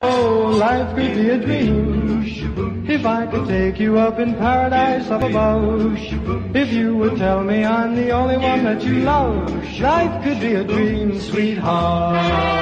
Oh, life could be a dream if I could take you up in paradise up above. If you would tell me I'm the only one that you love, life could be a dream, sweetheart.